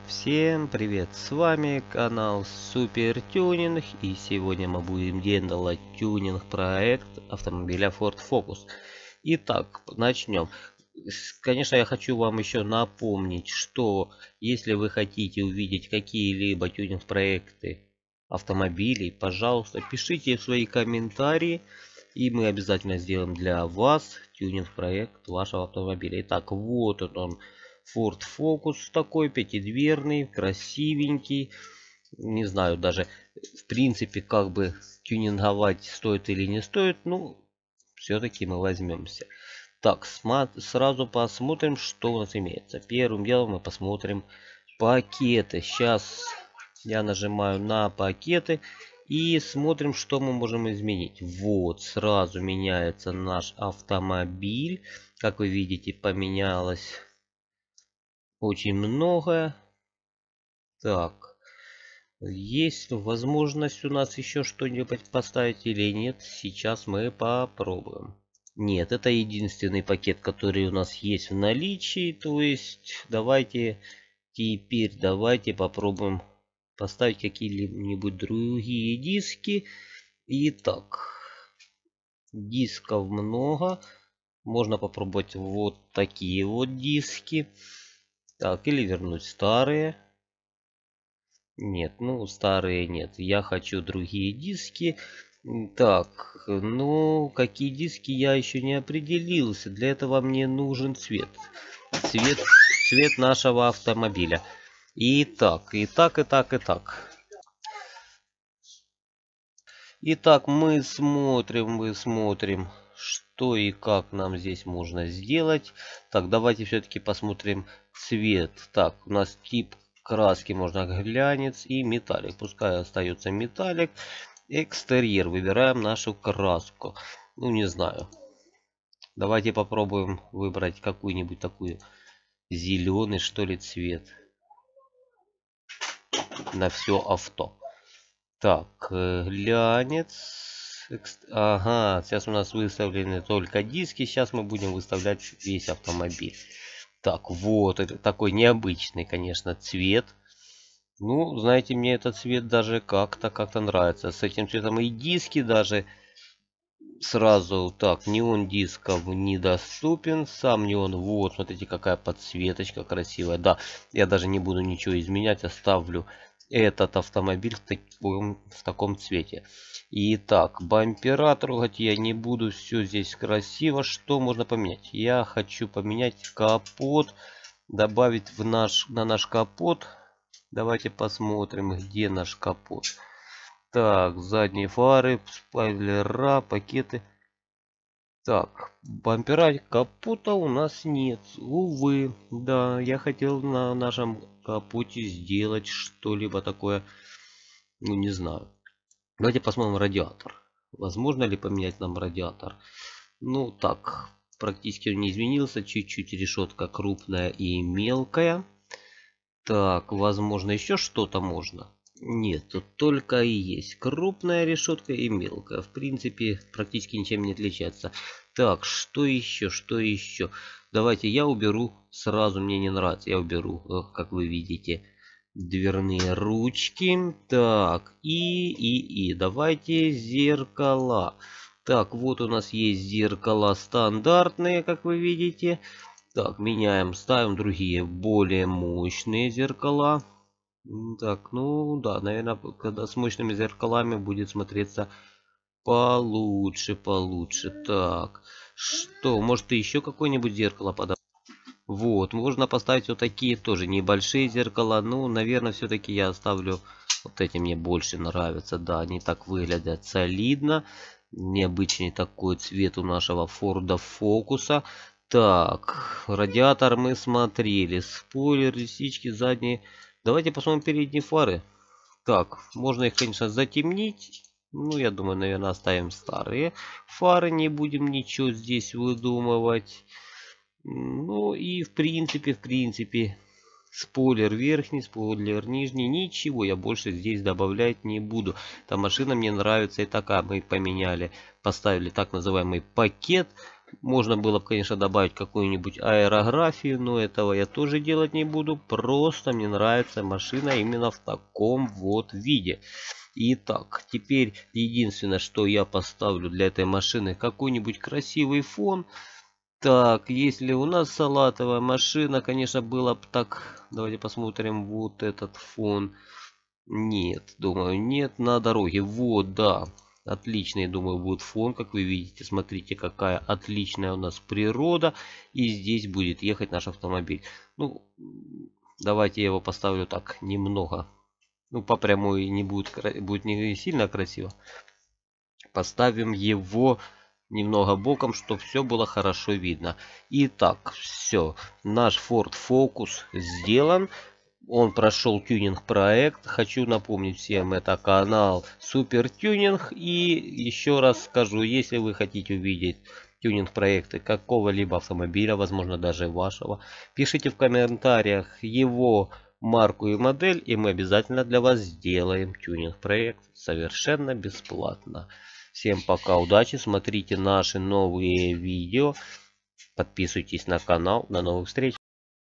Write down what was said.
Всем привет, с вами канал Супер Тюнинг, и сегодня мы будем делать тюнинг проект автомобиля Ford Focus. Итак, начнем. Конечно, я хочу вам еще напомнить, что если вы хотите увидеть какие-либо тюнинг проекты автомобилей, пожалуйста, пишите свои комментарии, и мы обязательно сделаем для вас тюнинг проект вашего автомобиля. Итак, вот он. Ford Focus такой пятидверный, красивенький. Не знаю даже в принципе как бы тюнинговать стоит или не стоит. Ну, все-таки мы возьмемся. Так, сразу посмотрим, что у нас имеется. Первым делом мы посмотрим пакеты. Сейчас я нажимаю на пакеты и смотрим, что мы можем изменить. Вот, сразу меняется наш автомобиль. Как вы видите, поменялось очень многое. Так, есть возможность у нас еще что-нибудь поставить или нет? Сейчас мы попробуем. Нет, это единственный пакет, который у нас есть в наличии. То есть давайте попробуем поставить какие-нибудь другие диски. Итак, дисков много. Можно попробовать вот такие вот диски. Так, или вернуть старые. Нет, ну старые нет. Я хочу другие диски. Так, ну какие диски я еще не определился. Для этого мне нужен цвет. Цвет нашего автомобиля. Итак. Итак, мы смотрим, что и как нам здесь можно сделать. Так, давайте все-таки посмотрим цвет. Так, у нас тип краски можно глянец и металлик. Пускай остается металлик. Экстерьер. Выбираем нашу краску. Ну, не знаю. Давайте попробуем выбрать какую-нибудь такую зеленый, что ли, цвет. На все авто. Так, глянец. Ага, сейчас у нас выставлены только диски. Сейчас мы будем выставлять весь автомобиль. Так, вот, это такой необычный, конечно, цвет. Ну, знаете, мне этот цвет даже как-то нравится. С этим цветом и диски даже сразу. Так, неон дисков недоступен. Сам неон, вот, смотрите, какая подсветочка красивая. Да, я даже не буду ничего изменять, оставлю этот автомобиль в таком цвете. Итак, бампера трогать я не буду. Все здесь красиво. Что можно поменять? Я хочу поменять капот. Добавить на наш капот. Давайте посмотрим, где наш капот. Так, задние фары, спойлера, пакеты. Так, бампера капота у нас нет. Увы, да, я хотел на нашем капоте сделать что-либо такое, ну не знаю. Давайте посмотрим радиатор. Возможно ли поменять нам радиатор? Ну так, практически он не изменился. Чуть-чуть решетка крупная и мелкая. Так, возможно еще что-то можно. Нет, тут только и есть крупная решетка и мелкая. В принципе, практически ничем не отличается. Так, что еще? Давайте я уберу. Сразу мне не нравится. Я уберу, как вы видите, дверные ручки. Так, и давайте зеркала. Так, вот у нас есть зеркала стандартные, как вы видите. Так, меняем, ставим другие, более мощные зеркала. Так, ну да, наверное, когда с мощными зеркалами будет смотреться получше. Так, что, может еще какое-нибудь зеркало подобрать? Вот, можно поставить вот такие тоже небольшие зеркала. Ну, наверное, все-таки я оставлю вот эти, мне больше нравятся. Да, они так выглядят солидно. Необычный такой цвет у нашего Форда Фокуса. Так, радиатор мы смотрели. Спойлер, лисички задние. Давайте посмотрим передние фары. Так, можно их, конечно, затемнить. Ну, я думаю, наверное, оставим старые фары. Не будем ничего здесь выдумывать. Ну, и в принципе, спойлер верхний, спойлер нижний. Ничего я больше здесь добавлять не буду. Эта машина мне нравится и такая. Мы поменяли, поставили так называемый пакет. Можно было бы, конечно, добавить какую-нибудь аэрографию, но этого я тоже делать не буду. Просто мне нравится машина именно в таком вот виде. Итак, теперь единственное, что я поставлю для этой машины, какой-нибудь красивый фон. Так, если у нас салатовая машина, конечно, было бы так. Давайте посмотрим вот этот фон. Нет, думаю, нет, на дороге. Вот, да. Отличный, думаю, будет фон, как вы видите. Смотрите, какая отличная у нас природа. И здесь будет ехать наш автомобиль. Ну, давайте я его поставлю так, немного. Ну, по прямой не будет, будет не сильно красиво. Поставим его немного боком, чтобы все было хорошо видно. Итак, все. Наш Ford Focus сделан. Он прошел тюнинг проект. Хочу напомнить всем, это канал Супер Тюнинг. И еще раз скажу, если вы хотите увидеть тюнинг проекты какого-либо автомобиля, возможно даже вашего, пишите в комментариях его марку и модель, и мы обязательно для вас сделаем тюнинг проект совершенно бесплатно. Всем пока, удачи, смотрите наши новые видео, подписывайтесь на канал, до новых встреч.